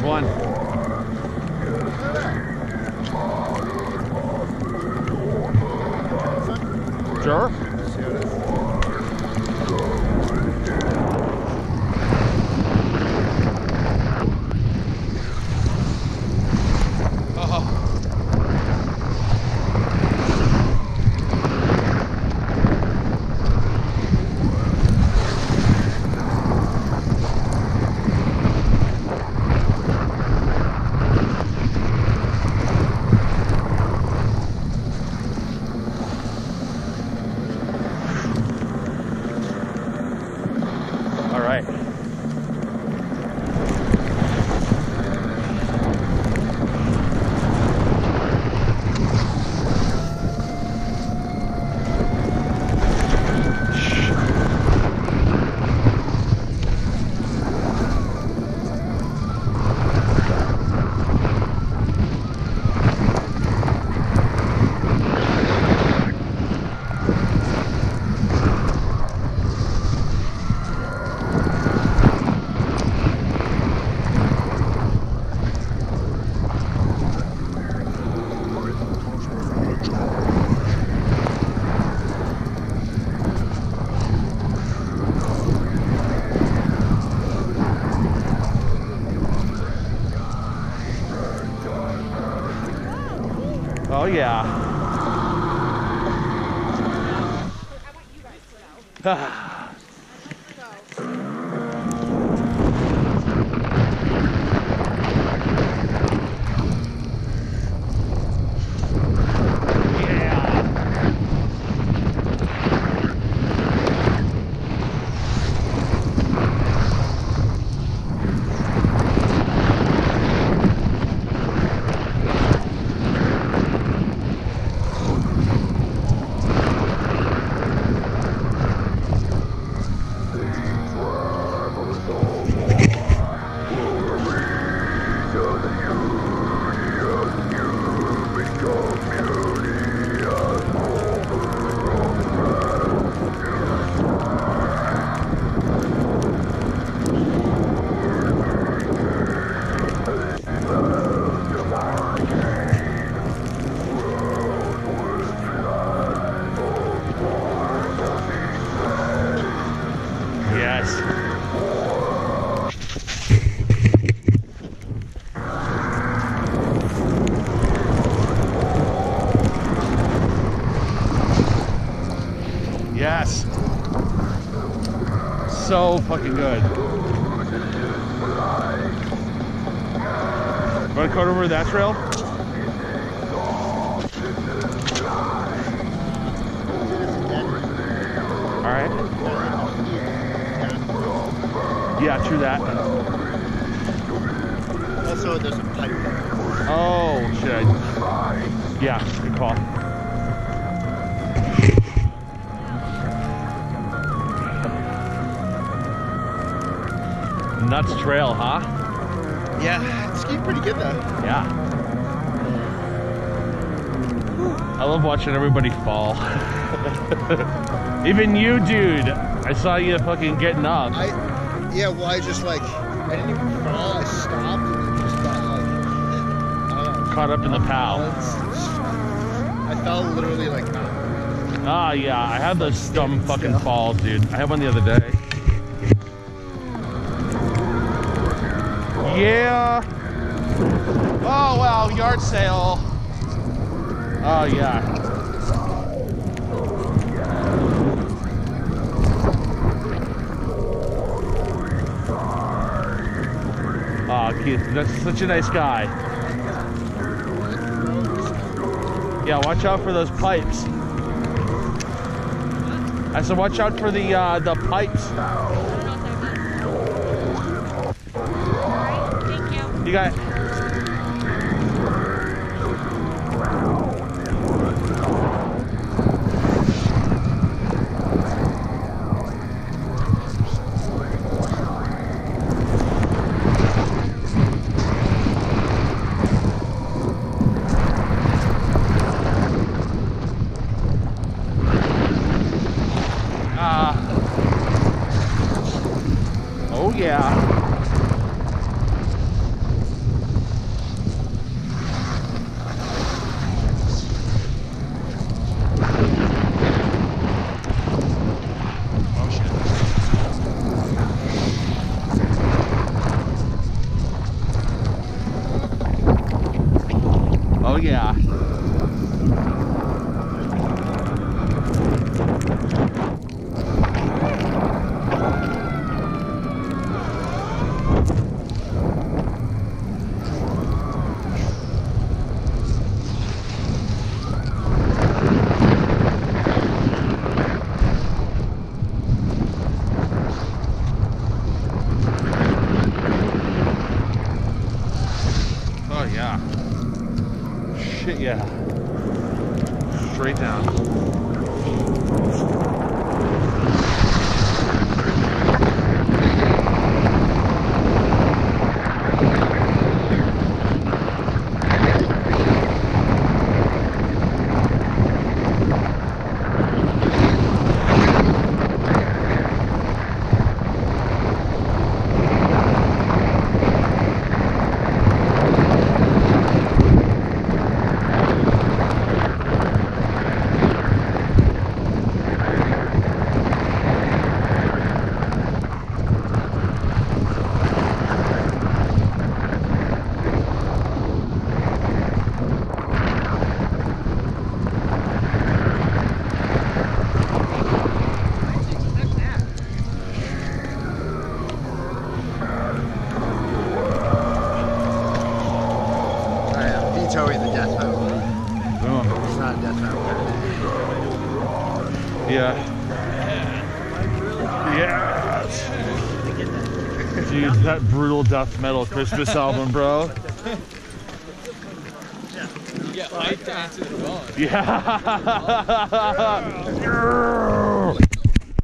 one. Sure. Oh yeah. Yes. So fucking good. Want to cut over that trail? Alright. Yeah, true that. Also, there's a pipe there. Oh, shit. Yeah, good call. Nuts trail, huh? Yeah, it's getting pretty good though. Yeah. I love watching everybody fall. Even you, dude. I saw you fucking getting up. Yeah, well, I just like, I didn't even fall. I stopped and just got like, I don't know. Caught up in the pow. I fell literally like, Ah, yeah. I had those dumb fucking falls, dude. I had one the other day. Yeah. Oh, well, yard sale. Oh, yeah. Oh, Keith, that's such a nice guy. Yeah, watch out for those pipes. I said watch out for the pipes. You got it. Oh yeah. shit, yeah. Straight down. Vetoing the death metal. Oh. It's not a death metal. Yeah. Yes. Dude, that brutal death metal Christmas album, bro. You get hyped to answer the phone. Yeah.